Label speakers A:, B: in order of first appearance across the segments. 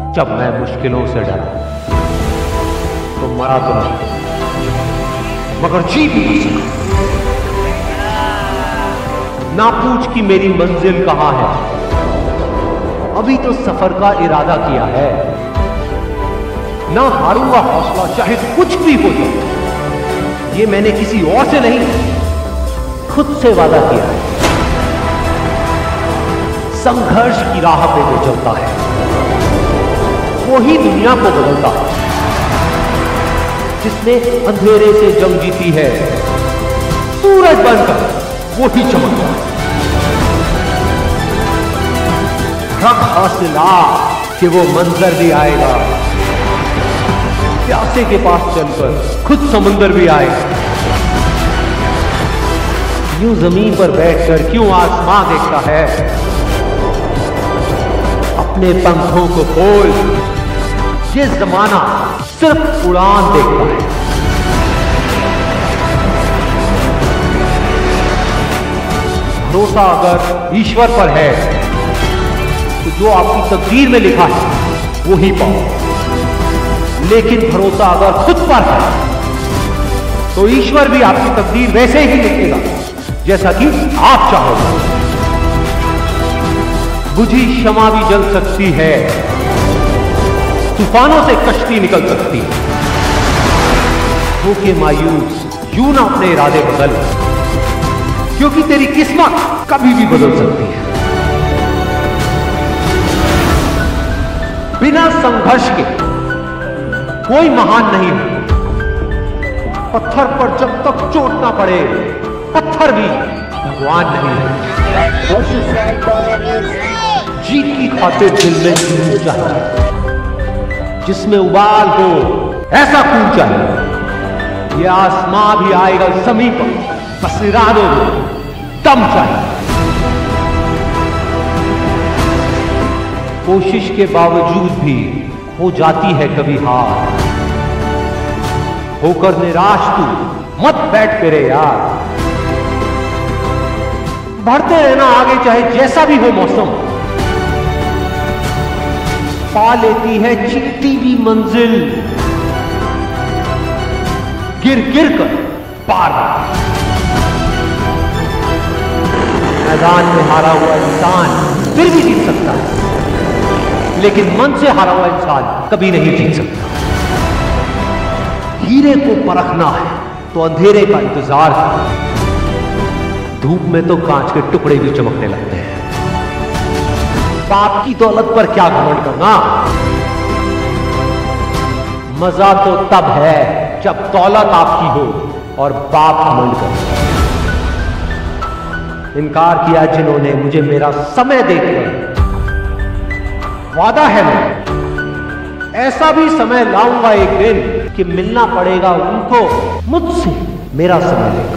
A: जब मैं मुश्किलों से डरा तो मरा तो नहीं मगर जी भी नहीं सका। ना पूछ कि मेरी मंजिल कहां है, अभी तो सफर का इरादा किया है। ना हारूंगा हौसला चाहे कुछ भी हो जाए, ये मैंने किसी और से नहीं खुद से वादा किया है। संघर्ष की राह पे जो चलता है वो ही दुनिया को बदलता है। जिसने अंधेरे से जंग जीती है, सूरज बनकर वो ही चमकता है। रब हासिला कि वो मंजर भी आएगा, प्यासे के पास चलकर खुद समुंदर भी आएगा। यूं जमीन पर बैठकर क्यों आसमां देखता है, अपने पंखों को खोल, ये जमाना सिर्फ उड़ान देखता है। भरोसा अगर ईश्वर पर है तो जो आपकी तकदीर में लिखा है वो ही पाओ, लेकिन भरोसा अगर खुद पर है तो ईश्वर भी आपकी तकदीर वैसे ही लिखेगा जैसा कि आप चाहोगे। बुझी शमा भी जल सकती है, तूफानों से कश्ती निकल सकती है। होके मायूस यूं ना अपने इरादे बदल, क्योंकि तेरी किस्मत कभी भी बदल सकती है। बिना संघर्ष के कोई महान नहीं हो। पत्थर पर जब तक चोट ना पड़े, पत्थर भी भगवान नहीं है। जीत की खातिर दिल में खून चाहिए, जिसमें उबाल हो ऐसा खून चाहिए। ये आसमां भी आएगा जमीन पर, बस इरादों में दम चाहिए। कोशिश के बावजूद भी हो जाती है कभी हार, होकर निराश तू मत बैठ मेरे यार। बढ़ते रहना आगे चाहे जैसा भी हो मौसम, पा लेती है चिलती भी मंजिल। गिर गिर कर पार, मैदान में हारा हुआ इंसान फिर भी जीत सकता है, लेकिन मन से हारा हुआ इंसान कभी नहीं जीत सकता। हीरे को परखना है तो अंधेरे का इंतजार है। धूप में तो कांच के टुकड़े भी चमकने लगते हैं। बाप की दौलत पर क्या घमंड करना, मजा तो तब है जब दौलत आपकी हो और बाप घमंड करे। इनकार किया जिन्होंने मुझे मेरा समय देखकर, वादा है मैं ऐसा भी समय लाऊंगा एक दिन कि मिलना पड़ेगा उनको मुझसे मेरा समय लेकर।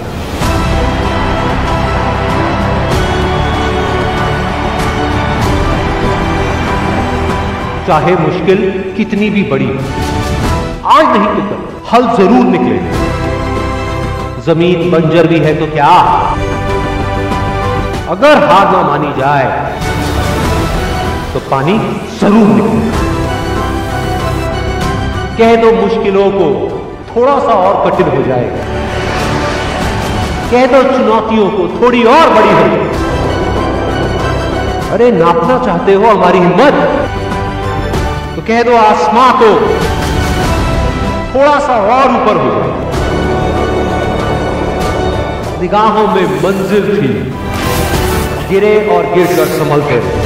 A: चाहे मुश्किल कितनी भी बड़ी हो, आज नहीं तो कल हल जरूर निकलेगा। जमीन बंजर भी है तो क्या, अगर हार ना मानी जाए तो पानी जरूर निकलेगा। कह दो मुश्किलों को थोड़ा सा और कठिन हो जाएगा, कह दो चुनौतियों को थोड़ी और बड़ी हो जाएगी। अरे नापना चाहते हो हमारी हिम्मत, तो कह दो आसमां को थोड़ा सा और ऊपर हो जाए। निगाहों में मंजिल थी, गिरे और गिरकर संभलते रहे।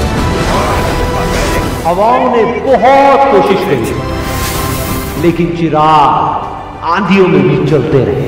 A: हवाओं ने बहुत कोशिश करी, लेकिन चिराग आंधियों में भी चलते रहे।